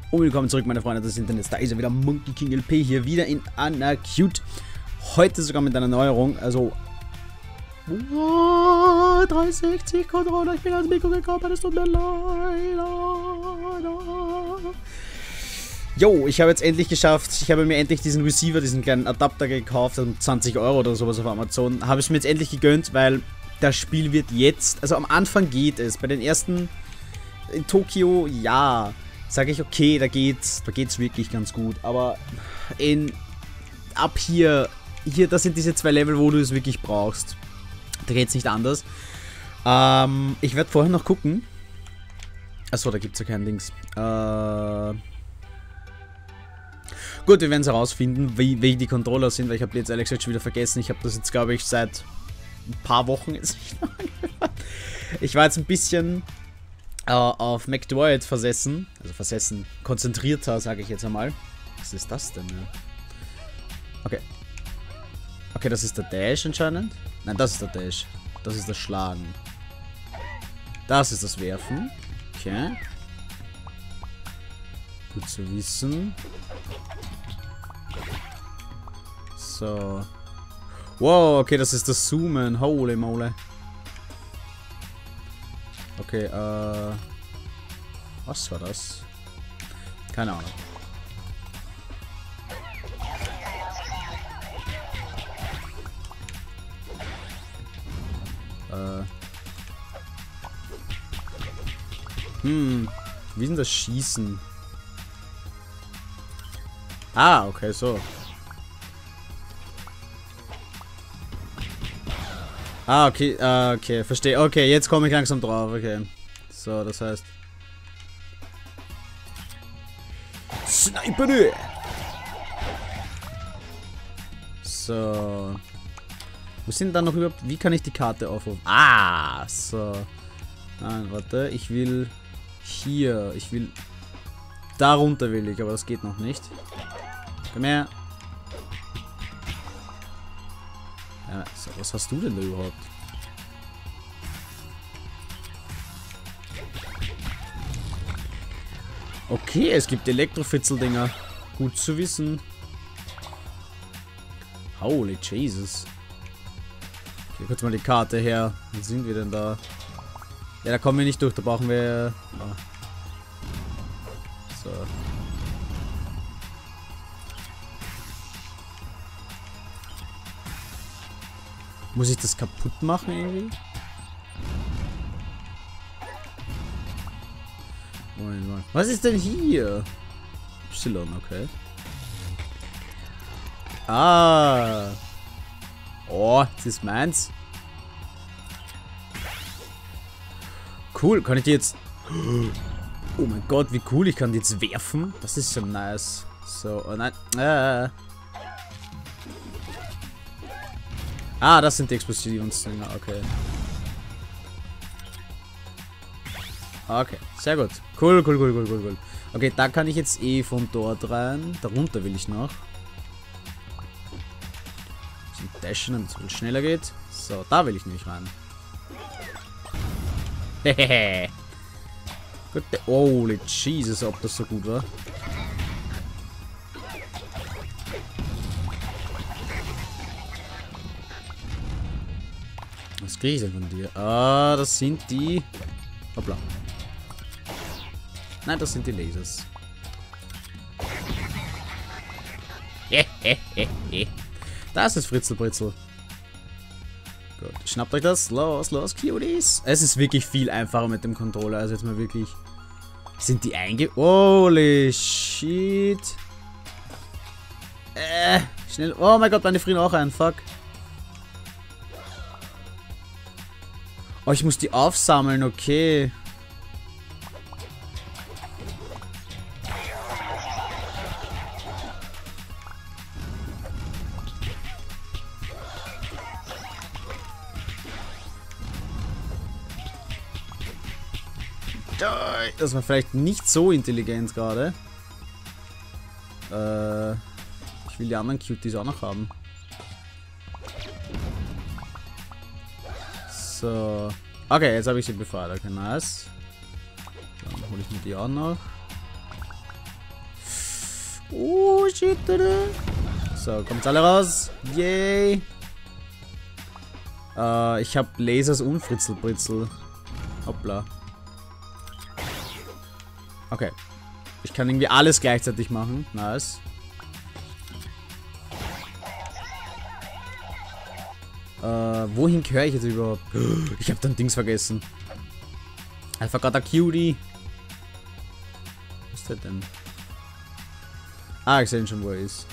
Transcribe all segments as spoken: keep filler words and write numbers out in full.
Und willkommen zurück, meine Freunde des Internets. Da ist er wieder, Monkey King L P hier wieder in Unacute. Heute sogar mit einer Neuerung, also... Oh, dreihundertsechzig Controller, ich bin ans Mikro gekommen, es tut mir leid. Jo, ich habe jetzt endlich geschafft, ich habe mir endlich diesen Receiver, diesen kleinen Adapter gekauft, um zwanzig Euro oder sowas auf Amazon. Habe ich mir jetzt endlich gegönnt, weil das Spiel wird jetzt, also am Anfang geht es, bei den ersten in Tokio, ja, sage ich, okay, da geht's, da geht's wirklich ganz gut, aber in, ab hier, hier, das sind diese zwei Level, wo du es wirklich brauchst. Da geht's nicht anders. Ähm, ich werde vorher noch gucken. Achso, da gibt's ja kein Dings. Äh, gut, wir werden es herausfinden, wie, wie die Controller sind, weil ich habe jetzt ehrlich gesagt schon wieder vergessen. Ich habe das jetzt, glaube ich, seit ein paar Wochen jetzt nicht mehr angehört. Ich war jetzt ein bisschen äh, auf McDroid versessen, also versessen, konzentrierter, sage ich jetzt einmal. Was ist das denn? Ja? Okay. Okay, das ist der Dash anscheinend. Nein, das ist der Dash. Das ist das Schlagen. Das ist das Werfen. Okay. Gut zu wissen. So. Wow, okay, das ist das Zoomen. Holy moly. Okay, äh... was war das? Keine Ahnung. Äh... Hm... Wie ist denn das Schießen? Ah, okay, so. Ah, okay, ah, okay, verstehe. Okay, jetzt komme ich langsam drauf, okay. So, das heißt... Sniper! So. Wo sind dann noch überhaupt... Wie kann ich die Karte aufrufen? Ah, so. Nein, warte, ich will... Hier, ich will... Darunter will ich, aber das geht noch nicht. Komm her. Ja, so, was hast du denn da überhaupt? Okay, es gibt Elektrofitzeldinger. Gut zu wissen. Holy Jesus. Okay, kurz mal die Karte her. Wo sind wir denn da? Ja, da kommen wir nicht durch. Da brauchen wir... Oh. So. Muss ich das kaputt machen irgendwie? Was ist denn hier? Y, okay. Ah. Oh, das ist meins. Cool, kann ich die jetzt... Oh mein Gott, wie cool, ich kann die jetzt werfen. Das ist so nice. So, oh nein. Ah. Ah, das sind die Explosionsdinger, okay. Okay, sehr gut. Cool, cool, cool, cool, cool, cool. Okay, da kann ich jetzt eh von dort rein. Darunter will ich noch. Bisschen dashen, damit es ein bisschen schneller geht. So, da will ich nämlich rein. Hehehe. Gut, holy Jesus, ob das so gut war. Was kriege ich denn von dir? Ah, das sind die... Hoppla. Nein, das sind die Lasers. Das ist Fritzelbritzel. Gut, schnappt euch das. Los, los, Cuties. Es ist wirklich viel einfacher mit dem Controller. Also jetzt mal wirklich... Sind die einge... Holy shit. Äh, schnell... Oh mein Gott, meine frieren auch ein. Fuck. Oh, ich muss die aufsammeln, okay. Das war vielleicht nicht so intelligent gerade. Äh, ich will die anderen Cuties auch noch haben. So. Okay, jetzt habe ich sie befreit. Okay, nice. Dann hole ich mir die auch noch. So, kommt's alle raus. Yay. Äh, ich hab Lasers und Fritzelbritzel. Hoppla. Okay. Ich kann irgendwie alles gleichzeitig machen. Nice. Äh, wohin gehöre ich jetzt überhaupt? Ich hab dann Dings vergessen. I forgot a cutie. Was ist der denn? Ah, ich sehe schon, wo er ist.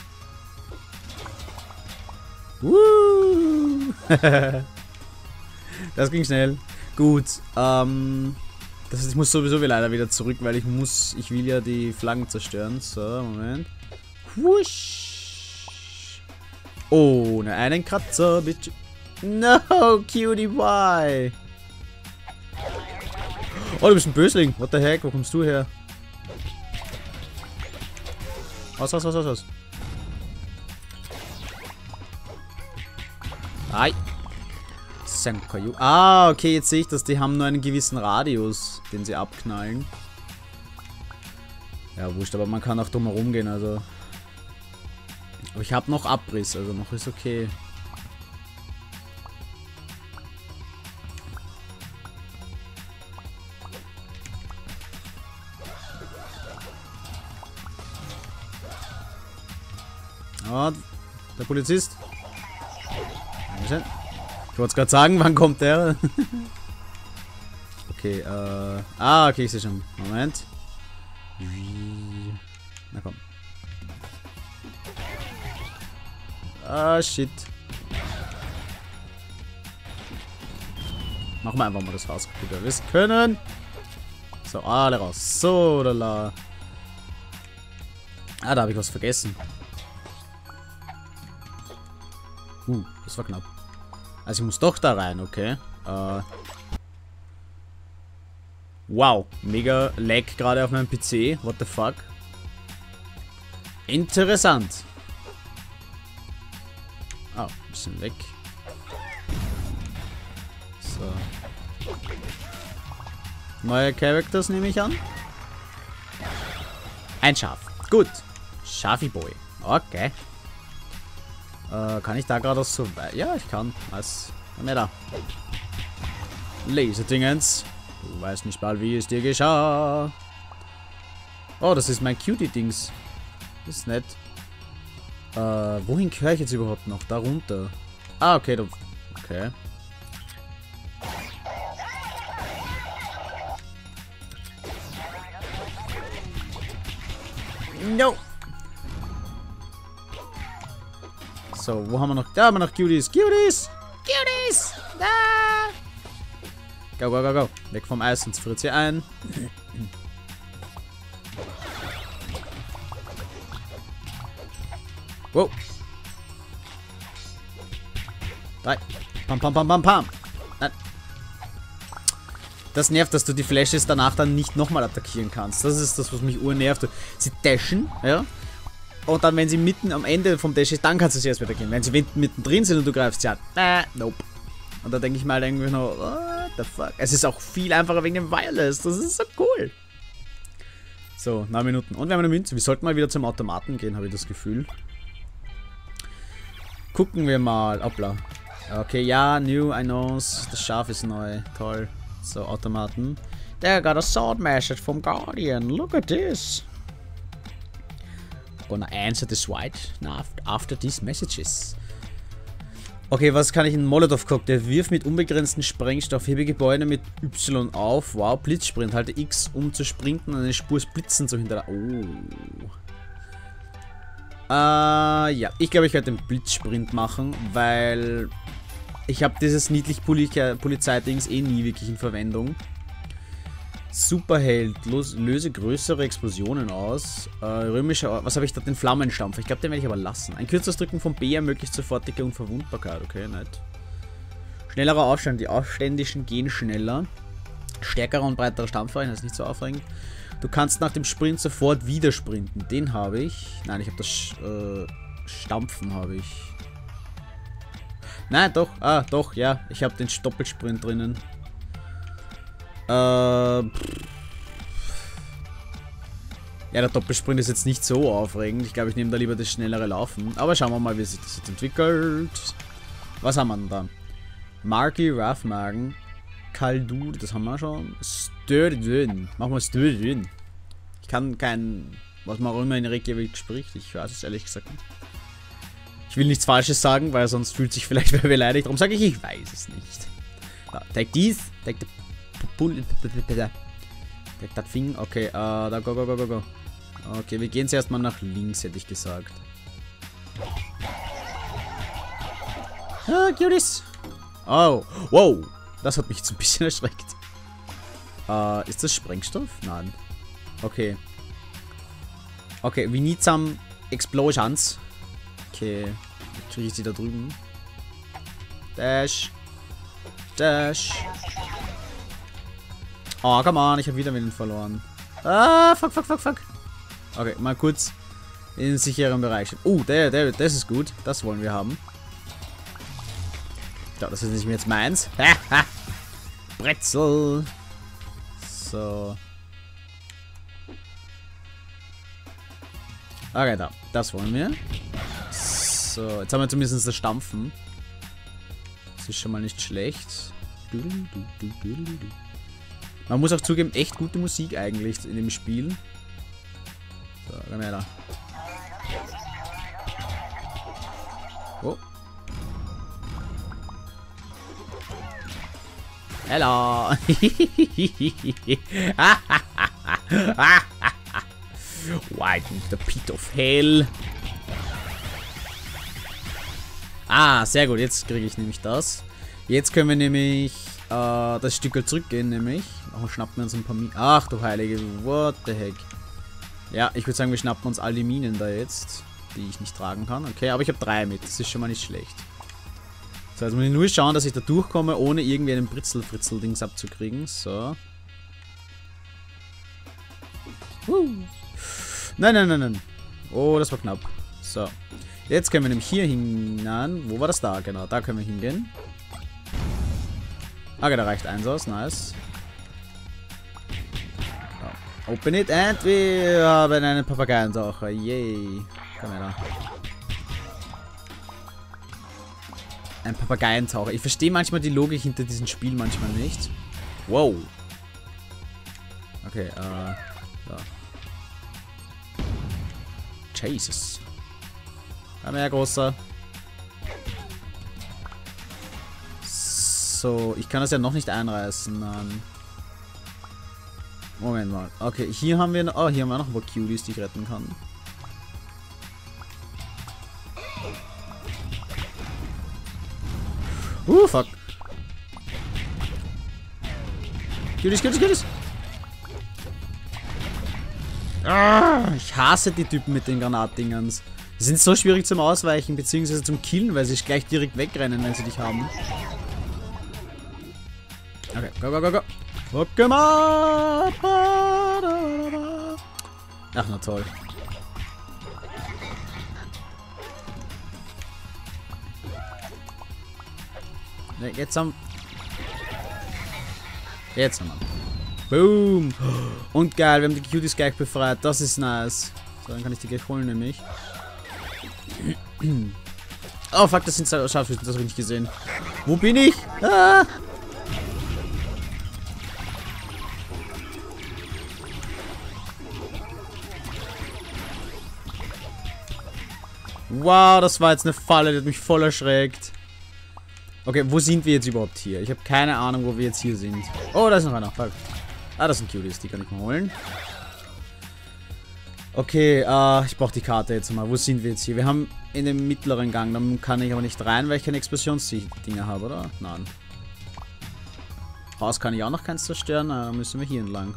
Woo! Das ging schnell. Gut, ähm... das heißt, ich muss sowieso leider wieder zurück, weil ich muss... Ich will ja die Flaggen zerstören. So, Moment. Wusch! Ohne einen Kratzer, bitte. No, cutie pie! Oh, du bist ein Bösling. What the heck? Wo kommst du her? Aus, aus, aus, aus, aus. Ei. Senkayu. Ah, okay, jetzt sehe ich das. Die haben nur einen gewissen Radius, den sie abknallen. Ja, wurscht, aber man kann auch drum herum gehen, also. Aber ich habe noch Abriss, also noch ist okay. Oh, der Polizist. Dankeschön. Ich wollte es gerade sagen, wann kommt der? Okay, äh... ah, okay, ich sehe schon. Moment. Na komm. Ah, shit. Machen wir einfach mal das raus, wie wir wissen können. So, alle raus. So, lala. Ah, da habe ich was vergessen. Uh, das war knapp. Also ich muss doch da rein, okay. Äh. Wow, mega lag gerade auf meinem P C. What the fuck? Interessant. Oh, ein bisschen weg. So. Neue Characters nehme ich an. Ein Schaf. Gut. Schafi-Boy. Okay. Äh, kann ich da gerade so weit? Ja, ich kann. Was? Mehr da. Laserdingens. Du weißt nicht mal, wie es dir geschah. Oh, das ist mein Cutie-Dings. Das ist nett. Äh, wohin gehöre ich jetzt überhaupt noch? Da runter. Ah, okay. Da, okay. No. So, wo haben wir noch? Da haben wir noch Cuties. Cuties! Cuties! Da! Go, go, go, go. Weg vom Eis, sonst friert sie ein. Wow. Drei. Pam, pam, pam, pam, pam. Nein. Das nervt, dass du die Flashes danach dann nicht nochmal attackieren kannst. Das ist das, was mich urnervt. Sie dashen, ja. Und dann, wenn sie mitten am Ende vom Dash ist, dann kannst du sie erst wieder gehen. Wenn sie mittendrin sind und du greifst sie an. Äh, nope. Und da denke ich mal irgendwie noch, what the fuck. Es ist auch viel einfacher wegen dem Wireless. Das ist so cool. So, neun Minuten. Und wir haben eine Münze. Wir sollten mal wieder zum Automaten gehen, habe ich das Gefühl. Gucken wir mal. Hoppla. Okay, ja, new, I know. Das Schaf ist neu. Toll. So, Automaten. There, got a sword message from Guardian. Look at this. Gonna answer this right after these messages. Okay, was kann ich in Molotov-Cocktail? Wirf mit unbegrenztem Sprengstoff, hebe Gebäude mit Y auf. Wow, Blitzsprint. Halte X, um zu sprinten und eine Spur Blitzen zu hinterlassen. Oh. Äh, ja. Ich glaube, ich werde den Blitzsprint machen, weil ich habe dieses niedlich Polizeidings eh nie wirklich in Verwendung. Superheld, löse größere Explosionen aus. Äh, römischer, was habe ich da? Den Flammenstampfer. Ich glaube, den werde ich aber lassen. Ein kürzeres Drücken von B ermöglicht sofortige Unverwundbarkeit. Okay, nett. Schnellerer Aufstand. Die Aufständischen gehen schneller. Stärkerer und breiterer Stampfer. Das ist nicht so aufregend. Du kannst nach dem Sprint sofort wieder sprinten. Den habe ich. Nein, ich habe das äh, Stampfen habe ich. Nein, doch. Ah, doch, ja. Ich habe den Doppelsprint drinnen. Äh, Ja, der Doppelsprint ist jetzt nicht so aufregend. Ich glaube, ich nehme da lieber das schnellere Laufen. Aber schauen wir mal, wie sich das jetzt entwickelt. Was haben wir denn da? Marky, Ruffmagen, Kaldu, das haben wir schon. Stördön. Machen wir Stördön. Ich kann kein, was man auch immer in Reykjavik spricht. Ich weiß es ehrlich gesagt nicht. Ich will nichts Falsches sagen, weil sonst fühlt sich vielleicht wer beleidigt. Darum sage ich, ich weiß es nicht. Ja, take dies. Take the Pull. Take that thing. Okay, uh, da go, go, go, go, go. Okay, wir gehen zuerst mal nach links, hätte ich gesagt. Ah, Cuties. Oh, wow. Das hat mich jetzt ein bisschen erschreckt. Uh, ist das Sprengstoff? Nein. Okay. Okay, we need some explosions. Okay. Kriege ich sie da drüben? Dash. Dash. Oh, come on, ich habe wieder mit verloren. Ah, fuck, fuck, fuck, fuck. Okay, mal kurz in den sicheren Bereich. Oh, der, der, das ist gut. Das wollen wir haben. Ja, das ist nicht mehr jetzt meins. Brezel. So. Okay, da. Das wollen wir. So, jetzt haben wir zumindest das Stampfen. Das ist schon mal nicht schlecht. Man muss auch zugeben, echt gute Musik eigentlich in dem Spiel. So, komm her da. Oh. Hello. Wide in the pit of hell. Ah, sehr gut. Jetzt kriege ich nämlich das. Jetzt können wir nämlich äh, das Stück zurückgehen, nämlich. Oh, schnappen wir uns ein paar Minen. Ach du Heilige, what the heck. Ja, ich würde sagen, wir schnappen uns all die Minen da jetzt, die ich nicht tragen kann. Okay, aber ich habe drei mit. Das ist schon mal nicht schlecht. So, jetzt muss ich nur schauen, dass ich da durchkomme, ohne irgendwie einen Britzel-Fritzel-Dings abzukriegen. So. Uh. Nein, nein, nein, nein. Oh, das war knapp. So. Jetzt können wir nämlich hier hinein. Wo war das da? Genau, da können wir hingehen. Okay, da reicht eins aus. Nice. So. Open it and wir haben einen Papageientaucher. Yay. Komm her da. Ein Papageientaucher. Ich verstehe manchmal die Logik hinter diesem Spiel manchmal nicht. Wow. Okay, äh. Da. Jesus. Komm her, Großer. So, ich kann das ja noch nicht einreißen. Nein. Moment mal. Okay, hier haben wir noch. Oh, hier haben wir noch ein paar Cuties, die ich retten kann. Uh, fuck. Cuties, Cuties, Cuties. Ah, ich hasse die Typen mit den Granatdingerns. Die sind so schwierig zum Ausweichen bzw. zum Killen, weil sie gleich direkt wegrennen, wenn sie dich haben. Okay, go, go, go, go. Pokémon! Ach, na toll. Ne, jetzt haben... Jetzt haben wir. Boom! Und geil, wir haben die Cuties gleich befreit. Das ist nice. So, dann kann ich die gleich holen, nämlich. Oh, fuck, das sind Scharfschützen, das habe ich nicht gesehen. Wo bin ich? Ah! Wow, das war jetzt eine Falle, die hat mich voll erschreckt. Okay, wo sind wir jetzt überhaupt hier? Ich habe keine Ahnung, wo wir jetzt hier sind. Oh, da ist noch einer. Fuck. Ah, das sind Cuties, die kann ich mal holen. Okay, äh, ich brauche die Karte jetzt mal. Wo sind wir jetzt hier? Wir haben in dem mittleren Gang. Dann kann ich aber nicht rein, weil ich keine Explosionsdinger habe, oder? Nein. Haus kann ich auch noch keins zerstören. Na, dann müssen wir hier entlang.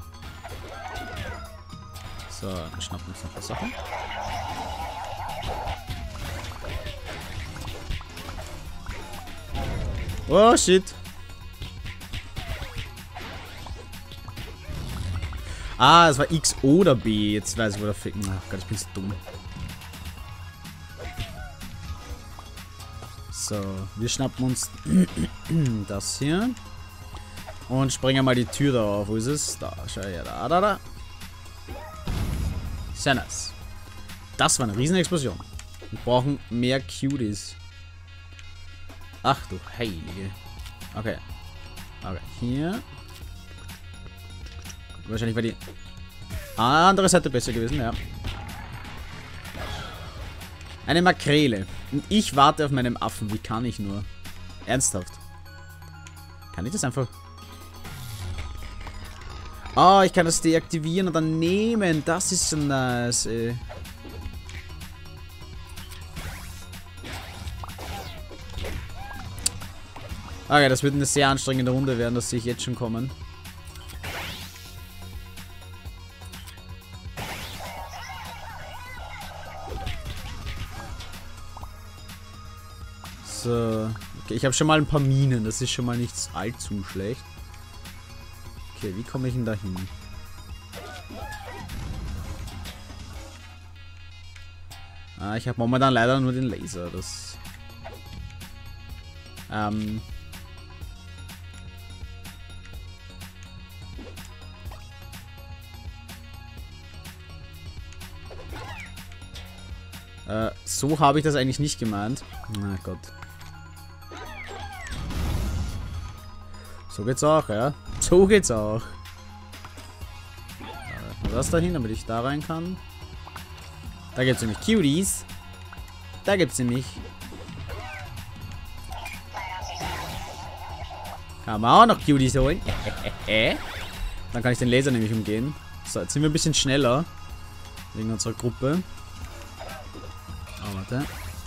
So, dann schnappen wir uns noch ein paar Sachen. Oh, shit. Ah, es war X oder B. Jetzt weiß ich, wo der Ficken. Ach Gott, ich bin so dumm. So, wir schnappen uns das hier. Und springen mal die Tür da auf. Wo ist es? Da, schau her, da, da, da. Sehr nice. Das war eine Riesenexplosion. Wir brauchen mehr Cuties. Ach du Heilige. Okay. Okay, hier. Wahrscheinlich war die andere Seite besser gewesen, ja. Eine Makrele. Und ich warte auf meinem Affen. Wie kann ich nur? Ernsthaft. Kann ich das einfach... Oh, ich kann das deaktivieren und dann nehmen. Das ist so nice, ey. Okay, das wird eine sehr anstrengende Runde werden, das sehe ich jetzt schon kommen. So. Okay, ich habe schon mal ein paar Minen, das ist schon mal nichts allzu schlecht. Okay, wie komme ich denn da hin? Ah, ich habe momentan leider nur den Laser, das... Ähm... Äh, so habe ich das eigentlich nicht gemeint. Na Gott. So geht's auch, ja. So geht's auch. Äh, das dahin, damit ich da rein kann. Da gibt's nämlich Cuties. Da gibt's nämlich. Kann man auch noch Cuties holen. Dann kann ich den Laser nämlich umgehen. So, jetzt sind wir ein bisschen schneller. Wegen unserer Gruppe. Oh, warte.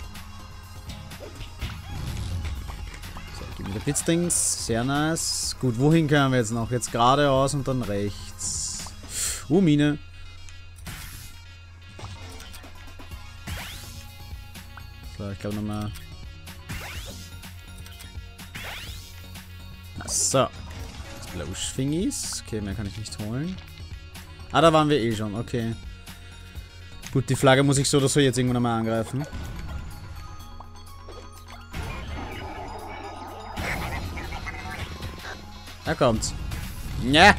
So, gib mir die Blitzdings. Sehr nice. Gut, wohin können wir jetzt noch? Jetzt geradeaus und dann rechts. Uh, Mine. So, ich glaube nochmal. So. Explosion-Thingies. Okay, mehr kann ich nicht holen. Ah, da waren wir eh schon. Okay. Gut, die Flagge muss ich so oder so jetzt irgendwann mal angreifen. Da kommt's. Ja.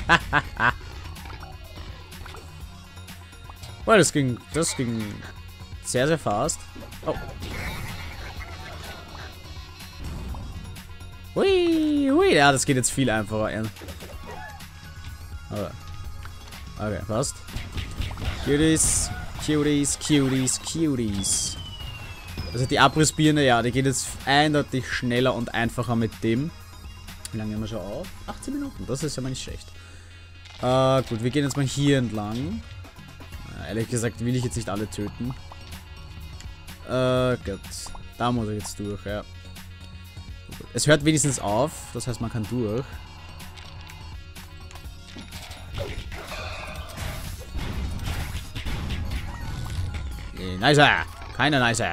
Oh, das ging, das ging sehr, sehr fast. Oh. Hui, hui. Ja, das geht jetzt viel einfacher. Okay, okay, passt. Cuties. Cuties, Cuties, Cuties. Also die Abrissbirne, ja, die geht jetzt eindeutig schneller und einfacher mit dem. Wie lange haben wir schon auf? achtzehn Minuten, das ist ja mal nicht schlecht. Äh, gut, wir gehen jetzt mal hier entlang. Äh, ehrlich gesagt will ich jetzt nicht alle töten. Äh, gut. Da muss ich jetzt durch, ja. Gut. Es hört wenigstens auf, das heißt man kann durch. Nice. Keine nice.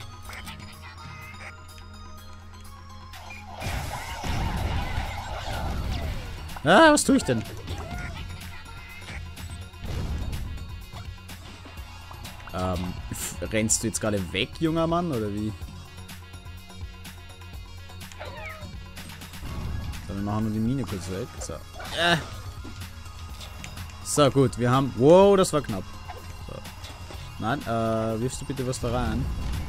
Ah, was tue ich denn? Ähm, rennst du jetzt gerade weg, junger Mann, oder wie? So, wir machen nur die Mine kurz weg. So. Äh. So, gut, wir haben... Wow, das war knapp. So. Nein, äh, wirfst du bitte was da rein?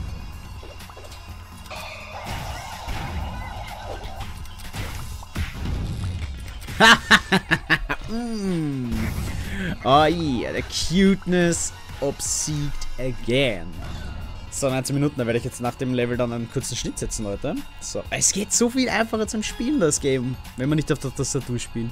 mm. Oh yeah, the cuteness obsiegt again. So, neunzehn Minuten, da werde ich jetzt nach dem Level dann einen kurzen Schnitt setzen, Leute. So, es geht so viel einfacher zum Spielen, das Game, wenn man nicht auf der Tastatur spielt.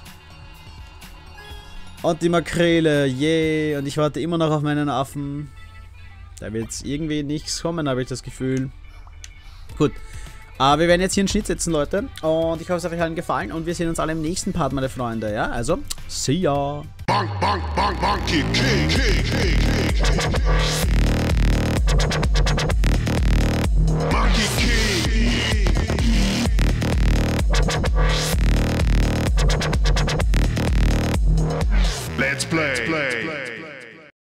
Und die Makrele, yay. Und ich warte immer noch auf meinen Affen. Da wird jetzt irgendwie nichts kommen, habe ich das Gefühl. Gut. Uh, wir werden jetzt hier einen Schnitt setzen, Leute. Und ich hoffe, es hat euch allen gefallen. Und wir sehen uns alle im nächsten Part, meine Freunde. Ja, also, see ya. Bonk, bonk, bonk, bonk, kick, kick, kick, kick, kick.